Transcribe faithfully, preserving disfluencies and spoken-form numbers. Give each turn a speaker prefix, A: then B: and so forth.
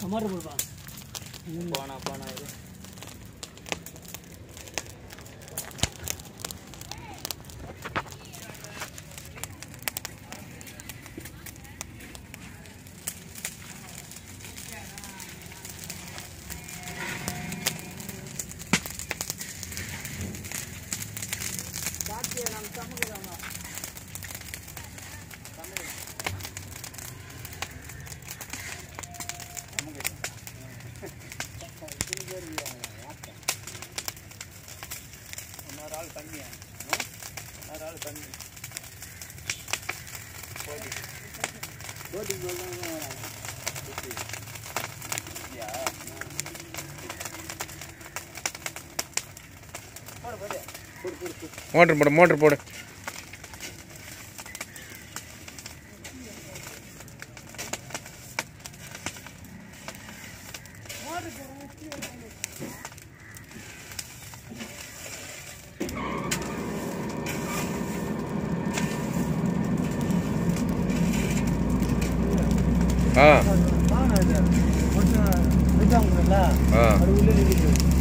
A: Motor போடுப்பா.
B: போனா போனா இது
A: நம்ம சமக்குறாங்க
B: இன்னொரு ஆள் தண்ணியா இன்னொரு ஆள் தண்ணி போட்டி போட்டி போடுறாங்க
C: மோட்டர் போடு மோட்டர் போடு ஆ
A: அது உள்ள நிக்குது